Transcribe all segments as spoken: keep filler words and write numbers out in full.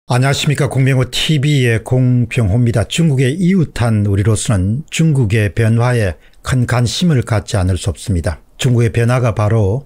안녕하십니까. 공병호티비의 공병호입니다. 중국의 이웃한 우리로서는 중국의 변화에 큰 관심을 갖지 않을 수 없습니다. 중국의 변화가 바로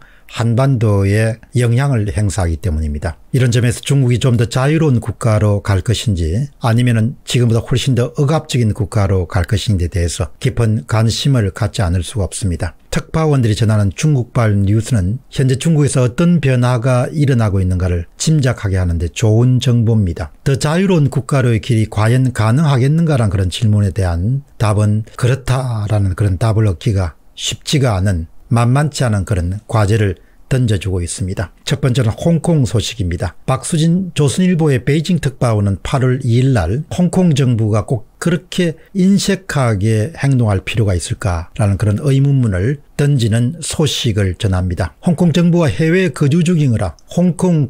한반도에 영향을 행사하기 때문입니다. 이런 점에서 중국이 좀 더 자유로운 국가로 갈 것인지 아니면 지금보다 훨씬 더 억압적인 국가로 갈 것인지에 대해서 깊은 관심을 갖지 않을 수가 없습니다. 특파원들이 전하는 중국발 뉴스는 현재 중국에서 어떤 변화가 일어나고 있는가를 짐작하게 하는데 좋은 정보입니다. 더 자유로운 국가로의 길이 과연 가능하겠는가라는 그런 질문에 대한 답은 그렇다라는 그런 답을 얻기가 쉽지가 않은, 만만치 않은 그런 과제를 던져주고 있습니다. 첫 번째는 홍콩 소식입니다. 박수진 조선일보의 베이징 특파원은 팔월 이일 날 홍콩 정부가 꼭 그렇게 인색하게 행동할 필요가 있을까라는 그런 의문문을 던지는 소식을 전합니다. 홍콩 정부가 해외에 거주 중이므로 홍콩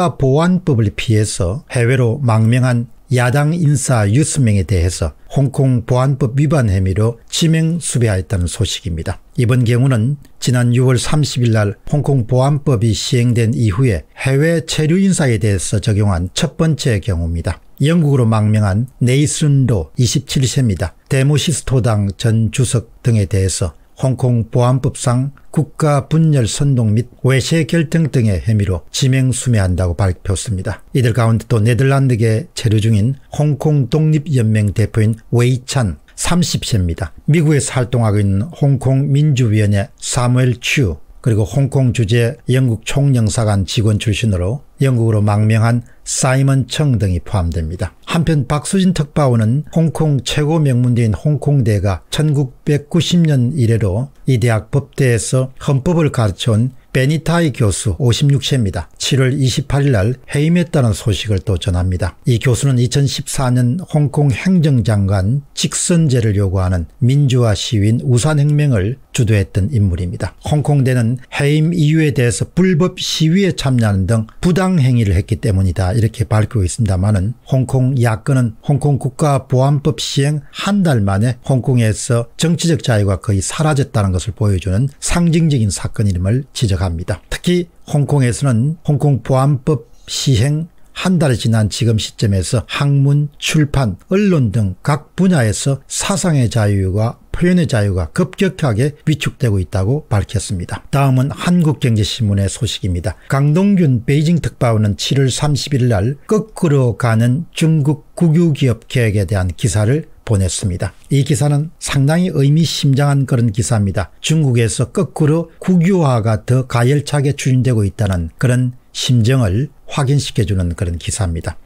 국가보안법을 피해서 해외로 망명한 야당 인사 여섯 명에 대해서 홍콩 보안법 위반 혐의로 지명 수배하였다는 소식입니다. 이번 경우는 지난 유월 삼십일 날 홍콩 보안법이 시행된 이후에 해외 체류 인사에 대해서 적용한 첫 번째 경우입니다. 영국으로 망명한 네이슨 로 이십칠 세입니다. 데모시스토당 전 주석 등에 대해서 홍콩 보안법상 국가 분열 선동 및 외세 결정 등의 혐의로 지명 수배한다고 밝혔습니다. 이들 가운데 또 네덜란드계 체류 중인 홍콩 독립연맹 대표인 웨이찬 삼십 세입니다. 미국에서 활동하고 있는 홍콩 민주위원회 사무엘 츄, 그리고 홍콩 주재 영국 총영사관 직원 출신으로 영국으로 망명한 사이먼 청 등이 포함됩니다. 한편 박수진 특파원은 홍콩 최고 명문대인 홍콩대가 천구백구십 년 이래로 이 대학 법대에서 헌법을 가르쳐온 베니타이 교수 오십육 세입니다. 칠월 이십팔일 날 해임했다는 소식을 또 전합니다. 이 교수는 이천십사 년 홍콩 행정장관 직선제를 요구하는 민주화 시위인 우산혁명을 주도했던 인물입니다. 홍콩대는 해임 이유에 대해서 불법 시위에 참여하는 등 부당행위를 했기 때문이다 이렇게 밝히고 있습니다만은 홍콩 야권은 홍콩 국가보안법 시행 한 달 만에 홍콩에서 정치적 자유가 거의 사라졌다는 것을 보여주는 상징적인 사건임을 지적합니다. 특히 홍콩에서는 홍콩 보안법 시행 한 달이 지난 지금 시점에서 학문, 출판, 언론 등 각 분야에서 사상의 자유가 표현의 자유가 급격하게 위축되고 있다고 밝혔습니다. 다음은 한국경제신문의 소식입니다. 강동균 베이징 특파원은 칠월 삼십일 날 거꾸로 가는 중국 국유기업 계획에 대한 기사를 보냈습니다. 이 기사는 상당히 의미심장한 그런 기사입니다. 중국에서 거꾸로 국유화가 더 가열차게 추진되고 있다는 그런 심정을 확인시켜주는 그런 기사입니다.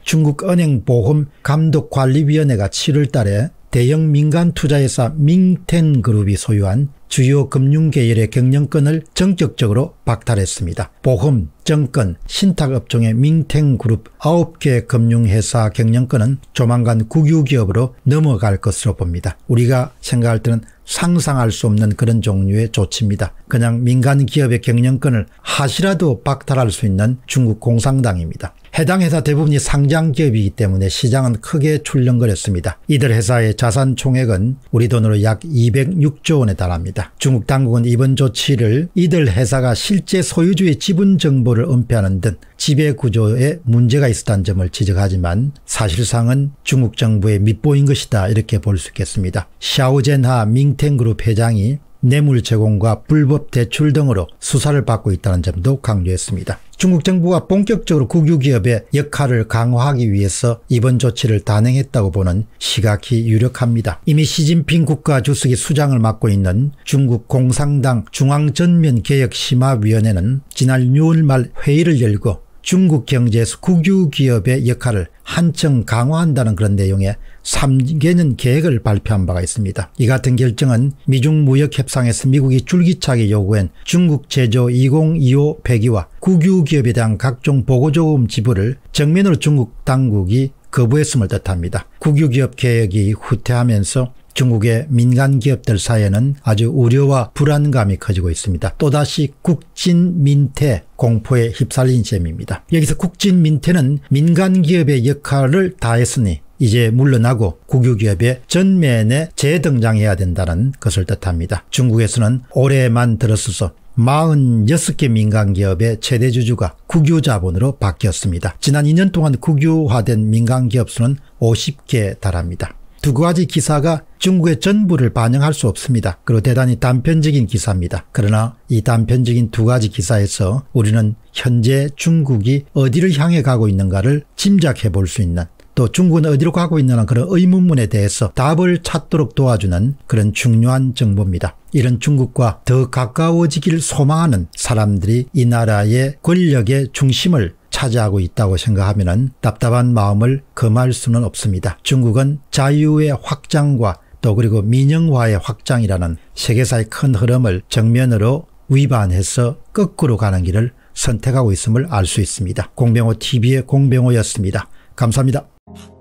중국은행보험감독관리위원회가 칠월 달에 대형 민간 투자회사 밍텐그룹이 소유한 주요 금융계열의 경영권을 전격적으로 박탈했습니다. 보험, 정권, 신탁업종의 밍텐그룹 아홉 개 금융회사 경영권은 조만간 국유기업으로 넘어갈 것으로 봅니다. 우리가 생각할 때는 상상할 수 없는 그런 종류의 조치입니다. 그냥 민간 기업의 경영권을 하시라도 박탈할 수 있는 중국 공산당입니다. 해당 회사 대부분이 상장기업이기 때문에 시장은 크게 출렁거렸습니다. 이들 회사의 자산 총액은 우리 돈으로 약 이백육조 원에 달합니다. 중국 당국은 이번 조치를 이들 회사가 실제 소유주의 지분 정보를 은폐하는 등 지배구조에 문제가 있었다는 점을 지적하지만 사실상은 중국 정부의 밑보인 것이다 이렇게 볼 수 있겠습니다. 샤오젠하 밍텐그룹 회장이 뇌물 제공과 불법 대출 등으로 수사를 받고 있다는 점도 강조했습니다. 중국 정부가 본격적으로 국유기업의 역할을 강화하기 위해서 이번 조치를 단행했다고 보는 시각이 유력합니다. 이미 시진핑 국가주석이 수장을 맡고 있는 중국 공산당 중앙전면개혁심화위원회는 지난 유월 말 회의를 열고 중국 경제에서 국유기업의 역할을 한층 강화한다는 그런 내용의 삼 개년 계획을 발표한 바가 있습니다. 이 같은 결정은 미중 무역 협상에서 미국이 줄기차게 요구한 중국 제조 이천이십오 폐기와 국유기업에 대한 각종 보고조금 지불을 정면으로 중국 당국이 거부했음을 뜻합니다. 국유기업 개혁이 후퇴하면서 중국의 민간 기업들 사이에는 아주 우려와 불안감이 커지고 있습니다. 또다시 국진민퇴 공포에 휩쓸린 셈입니다. 여기서 국진민퇴는 민간 기업의 역할을 다했으니 이제 물러나고 국유기업의 전면에 재등장해야 된다는 것을 뜻합니다. 중국에서는 올해만 들었어서 사십육 개 민간기업의 최대 주주가 국유자본으로 바뀌었습니다. 지난 이 년 동안 국유화된 민간기업 수는 오십 개에 달합니다. 두 가지 기사가 중국의 전부를 반영할 수 없습니다. 그리고 대단히 단편적인 기사입니다. 그러나 이 단편적인 두 가지 기사에서 우리는 현재 중국이 어디를 향해 가고 있는가를 짐작해 볼 수 있는, 또 중국은 어디로 가고 있는 그런 의문문에 대해서 답을 찾도록 도와주는 그런 중요한 정보입니다. 이런 중국과 더 가까워지기를 소망하는 사람들이 이 나라의 권력의 중심을 차지하고 있다고 생각하면 답답한 마음을 금할 수는 없습니다. 중국은 자유의 확장과 또 그리고 민영화의 확장이라는 세계사의 큰 흐름을 정면으로 위반해서 거꾸로 가는 길을 선택하고 있음을 알 수 있습니다. 공병호 티비의 공병호였습니다. 감사합니다.